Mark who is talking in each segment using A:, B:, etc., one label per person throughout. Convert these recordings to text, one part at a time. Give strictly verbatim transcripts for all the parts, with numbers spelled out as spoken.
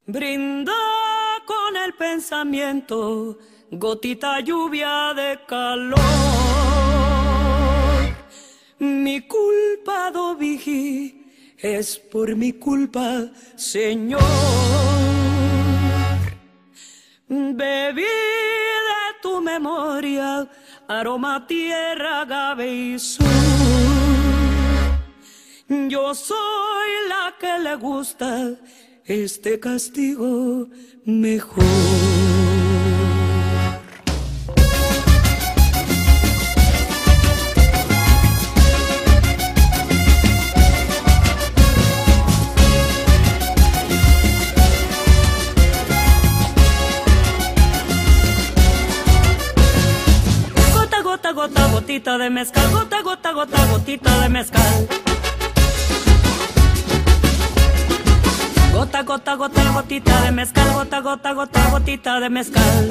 A: Brinda con el pensamiento, gotita lluvia de calor. Mi culpa, do vigí, es por mi culpa, Señor. Bebí de tu memoria, aroma, tierra, agave y sur. Yo soy la que le gusta este castigo mejor. Gota, gota, gota, gotita de mezcal. Gota, gota, gota, gotita de mezcal. Gota, gota, gota, gotita de mezcal. Gota, gota, gota, gotita de mezcal.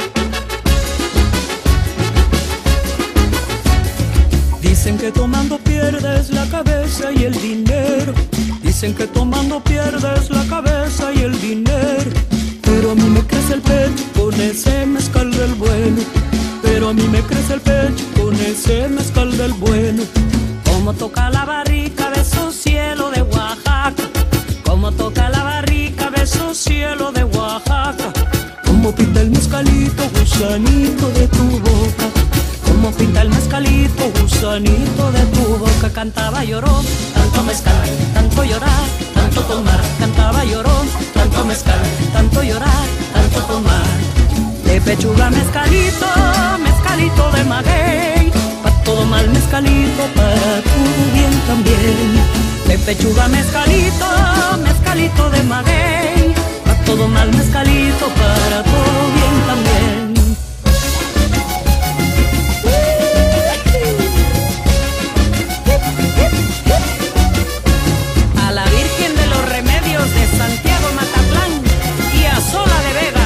A: Dicen que tomando pierdes la cabeza y el dinero. Dicen que tomando pierdes la cabeza y el dinero. Pero a mí me crece el pecho con ese mezcal del bueno. Pero a mí me crece el pecho con ese mezcal del bueno. Como toca la barrica, beso cielo de Oaxaca. Como toca la barrica, beso cielo de Oaxaca. Como pinta el mezcalito, gusanito de tu boca. Como pinta el mezcalito, gusanito de tu boca. Cantaba, lloró, tanto mezcal, tanto llorar, tanto tomar. Cantaba, lloró, tanto mezcal, tanto llorar, tanto tomar. De pechuga mezcalito, mezcalito de maguey. Pa' todo mal mezcalito, para todo bien también. De pechuga mezcalito, mezcalito de maguey. Pa' todo mal mezcalito, para todo bien también. A la Virgen de los Remedios de Santiago Matatlán y a Sola de Vega.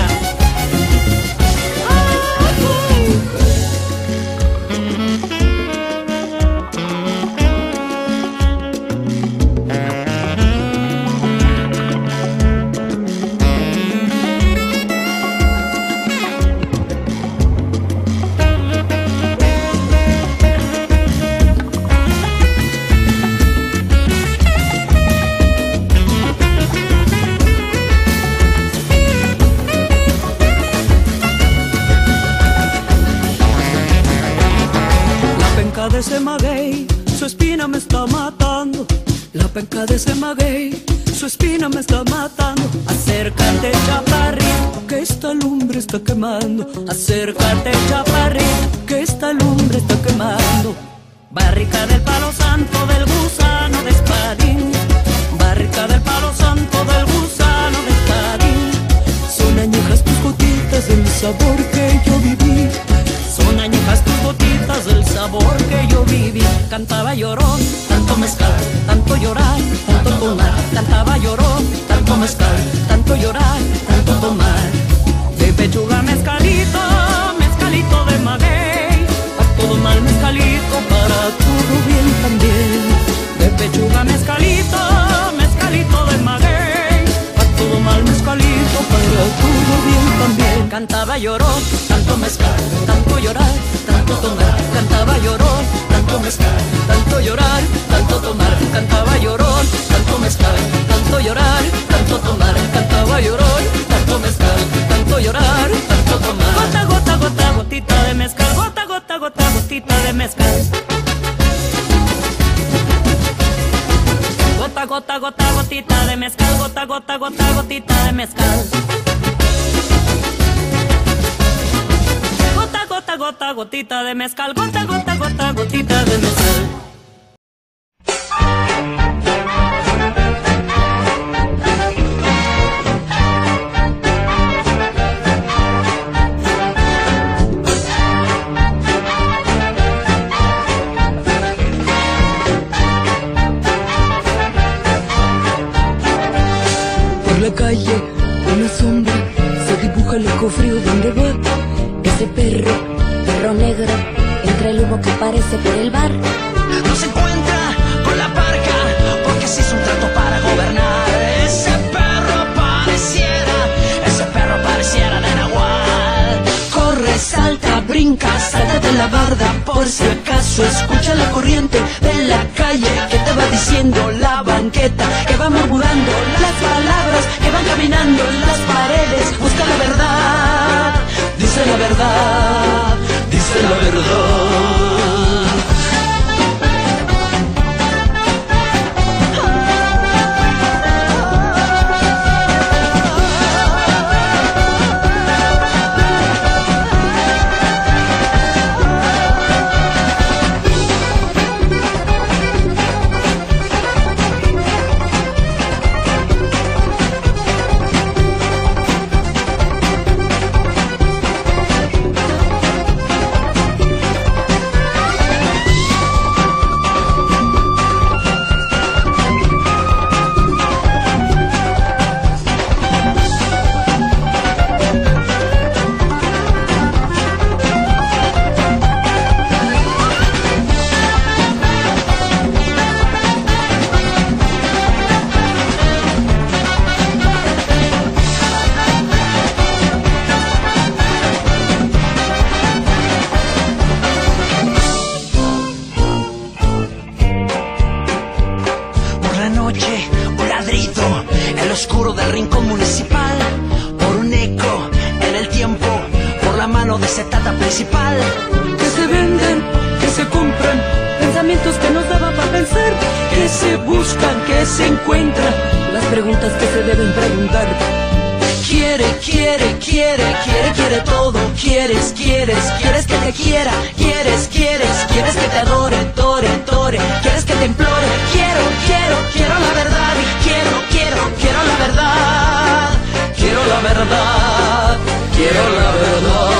B: De ese maguey, su espina me está matando. La penca de ese maguey, su espina me está matando. Acércate, chaparrito, que esta lumbre está quemando. Acércate, chaparrito, que esta lumbre está quemando. Barrica del palo santo del gusano de espadín. Barrica del palo santo del gusano de espadín. Son añejas tus gotitas del sabor que yo viví. Son añejas tus gotitas del sabor que yo viví. Cantaba, lloró, tanto mezcal, tanto llorar, tanto tomar. Cantaba, lloró, tanto mezcal, tanto llorar, tanto tomar. De pechuga mezcalito, mezcalito de maguey. Pa' todo mal mezcalito, para todo bien también. De pechuga mezcalito, mezcalito de maguey. Pa' todo mal mezcalito, para todo bien también. Cantaba, lloró, tanto mezcal, tanto llorar, tanto tomar. Cantaba, lloró, tanto mezcal, tanto llorar, tanto tomar. Cantaba, lloró, tanto mezcal, tanto llorar, tanto tomar. Cantaba, lloró, tanto mezcal, tanto llorar, tanto tomar. Gota, gota, gota, gotita de mezcal. Gota, gota, gota, gotita de mezcal. Gota, gota, gota, gotita de mezcal. Gota, gota, gota, gotita de mezcal. Gota, gota, gota, gotita de mezcal. Gota, gota, gota, gotita de mezcal.
A: Por la calle, una sombra, se dibuja el cofrío donde va ese perro, perro negro, entre el humo que aparece por el bar.
C: No se encuentra con la parca, porque se hizo un trato para gobernar. Ese perro pareciera brinca, sáltate la barda por si acaso. Escucha la corriente de la calle que te va diciendo, la banqueta que va murmurando, las palabras que van caminando, las paredes. Busca la verdad, dice la verdad, dice la verdad.
A: Que se venden, que se compran, pensamientos que nos daban para pensar, que se buscan, que se encuentran, las preguntas que se deben preguntar.
C: Quiere, quiere, quiere, quiere, quiere todo. Quieres, quieres, quieres que te quiera. Quieres, quieres, quieres que te adore, tore, tore. Quieres que te implore. Quiero, quiero, quiero la verdad. Y quiero, quiero, quiero la verdad. Quiero la verdad, quiero la verdad.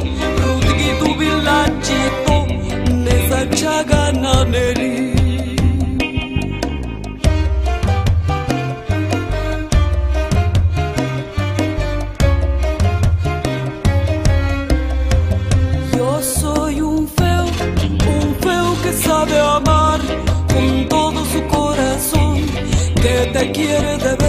A: Chagananeri sabe amar con todo su corazón, que te quiere de